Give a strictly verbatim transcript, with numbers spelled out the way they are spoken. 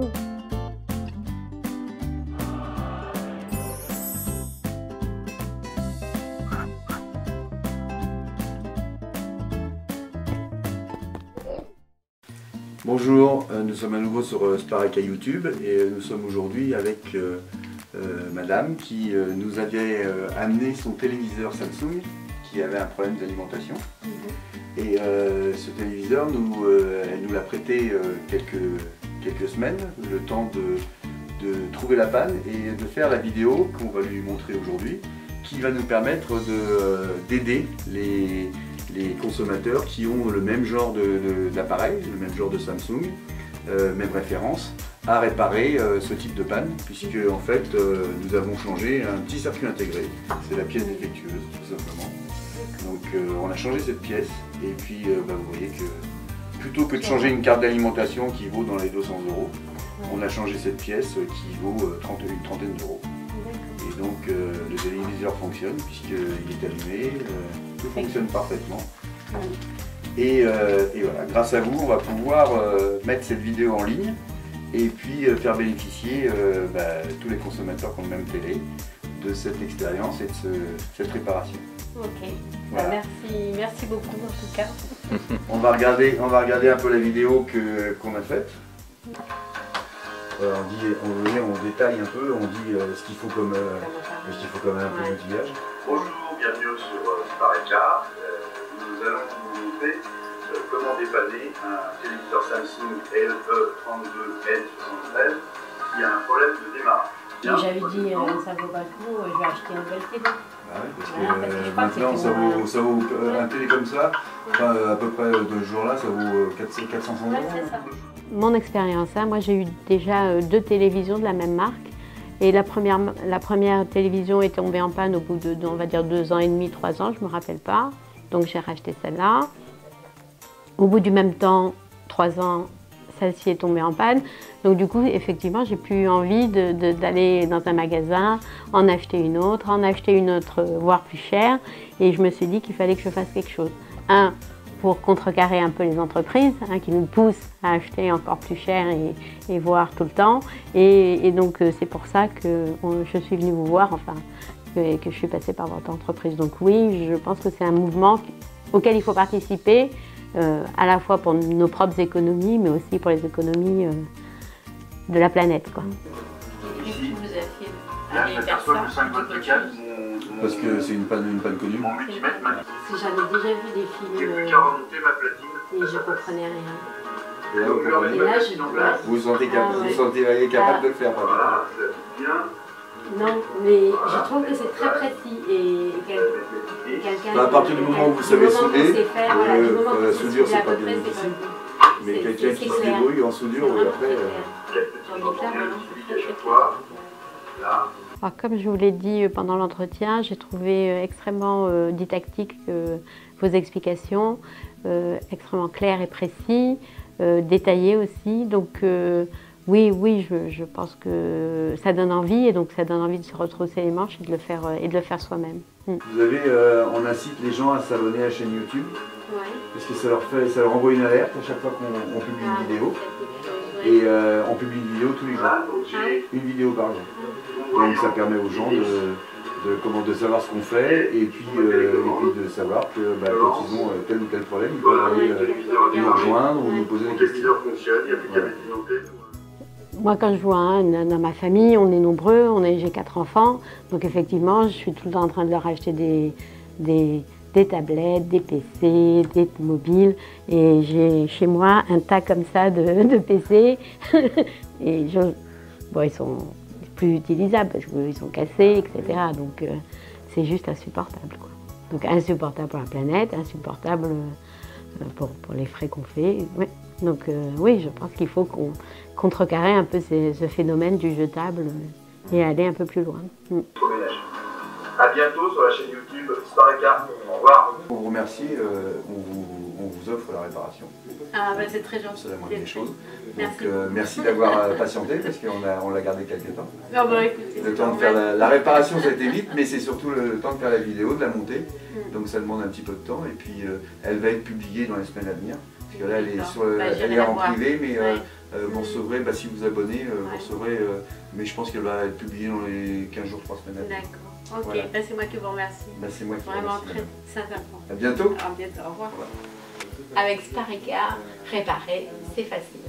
tout. Bonjour, euh, nous sommes à nouveau sur euh, Spareka YouTube et euh, nous sommes aujourd'hui avec euh, euh, madame qui euh, nous avait euh, amené son téléviseur Samsung qui avait un problème d'alimentation. Mm-hmm. Et euh, ce téléviseur, nous, euh, elle nous l'a prêté euh, quelques, quelques semaines, le temps de, de trouver la panne et de faire la vidéo qu'on va lui montrer aujourd'hui, qui va nous permettre d'aider les les consommateurs qui ont le même genre d'appareil, le même genre de Samsung, euh, même référence, à réparer euh, ce type de panne, puisque en fait euh, nous avons changé un petit circuit intégré, c'est la pièce défectueuse tout simplement. Donc euh, on a changé cette pièce et puis euh, bah, vous voyez que plutôt que de changer une carte d'alimentation qui vaut dans les deux cents euros, on a changé cette pièce qui vaut euh, trente, une trentaine d'euros. Et donc euh, le téléviseur fonctionne puisqu'il est allumé, euh, tout fonctionne parfaitement. Et, euh, et voilà, grâce à vous, on va pouvoir euh, mettre cette vidéo en ligne et puis euh, faire bénéficier euh, bah, tous les consommateurs qui ont le même télé de cette expérience et de ce, cette réparation. Ok, voilà. bah, merci, merci beaucoup en tout cas. on, va regarder, on va regarder un peu la vidéo que, qu'on a faite. Euh, on, dit, on, on détaille un peu, on dit euh, ce qu'il faut comme, euh, ce qu'il faut comme un peu d'outillage. Bonjour, bienvenue sur euh, Spareka. Euh, nous allons vous montrer euh, comment dépanner un téléviseur Samsung L E trente-deux N soixante-treize qui a un problème de démarrage. J'avais dit euh, ça vaut pas le coup, je vais acheter une nouvelle télé. Ah oui, parce que, voilà, parce que euh, maintenant ça vaut, ça vaut euh, un télé comme ça, enfin, à peu près de ce jour-là, ça vaut quatre cents euros. Ouais, mon expérience, hein, moi j'ai eu déjà deux télévisions de la même marque et la première, la première télévision est tombée en panne au bout de, on va dire, deux ans et demi, trois ans, je ne me rappelle pas, donc j'ai racheté celle-là. Au bout du même temps, trois ans, celle-ci est tombée en panne, donc du coup effectivement j'ai plus envie d'aller dans un magasin, en acheter une autre, en acheter une autre, voire plus chère, et je me suis dit qu'il fallait que je fasse quelque chose. Un, pour contrecarrer un peu les entreprises hein, qui nous poussent à acheter encore plus cher et, et voir tout le temps. Et, et donc c'est pour ça que on, je suis venue vous voir, enfin, que, que je suis passée par votre entreprise. Donc oui, je pense que c'est un mouvement auquel il faut participer, euh, à la fois pour nos propres économies, mais aussi pour les économies euh, de la planète, quoi. Qu'est-ce que vous a fait faire ça? Parce que c'est une panne, une panne connue. Mon multimètre m'a dit. Si j'avais déjà vu des films J'ai plus qu'à remonter ma platine. et je comprenais rien. Et là, vous, et là, je... vous vous sentez, cap... ah, ouais. vous sentez capable ah. de le faire, par voilà, bien. Non, mais je trouve que c'est très précis et quelqu'un... Bah, à partir du moment où vous savez souder, faire, voilà, euh, euh, soudure c'est pas bien difficile. Mais quelqu'un qui se débrouille en soudure, oui, après... Alors, comme je vous l'ai dit pendant l'entretien, j'ai trouvé extrêmement euh, didactique euh, vos explications, euh, extrêmement claires et précis, euh, détaillées aussi. Donc euh, oui, oui, je, je pense que ça donne envie et donc ça donne envie de se retrousser les manches et de le faire, euh, et de le faire soi-même. Mm. Vous avez, euh, on incite les gens à s'abonner à la chaîne YouTube, ouais. Parce que ça leur, fait, ça leur envoie une alerte à chaque fois qu'on publie une ah, vidéo. Et euh, on publie une vidéo tous les jours, une vidéo par jour. Donc ça permet aux gens de, de, comment, de savoir ce qu'on fait et puis, euh, et puis de savoir que bah, quand ils ont euh, tel ou tel problème, ils peuvent aller euh, nous rejoindre ou nous poser des questions. Voilà. Moi quand je vois hein, dans ma famille, on est nombreux, on est, j'ai quatre enfants, donc effectivement je suis tout le temps en train de leur acheter des, des, des tablettes, des P C, des mobiles et j'ai chez moi un tas comme ça de, de P C et je, bon, ils sont plus utilisables parce qu'ils sont cassés, et cetera. Donc euh, c'est juste insupportable, quoi. Donc insupportable pour la planète, insupportable euh, pour, pour les frais qu'on fait. Ouais. Donc euh, oui, je pense qu'il faut qu'on contrecarrer un peu ces, ce phénomène du jetable et aller un peu plus loin. Mm. À bientôt sur la chaîne YouTube Spareka. Au revoir. On vous remercie, euh, on, vous, on vous offre la réparation. Ah bah c'est très gentil. C'est la moindre des choses. Merci, Donc, euh, merci d'avoir patienté parce qu'on a, on l'a gardé quelques temps. Non, bah, écoutez, le temps de faire la, la réparation, ça a été vite, mais c'est surtout le temps de faire la vidéo, de la monter. Mm. Donc ça demande un petit peu de temps et puis euh, elle va être publiée dans les semaines à venir. Parce que là, elle est, D'accord. sur, Bah, elle j'irai est la en voir. privé, mais euh, Ouais. euh, vous recevrez, bah, si vous abonnez, euh, Ouais. vous recevrez, euh, mais je pense qu'elle va être publiée dans les quinze jours, trois semaines. D'accord. Ok, Voilà. bah, c'est moi qui vous remercie. Bah, c'est moi qui vous Vraiment remercie. très sincèrement. À bientôt. À bientôt, au revoir. Avec Spareka, réparer, c'est facile.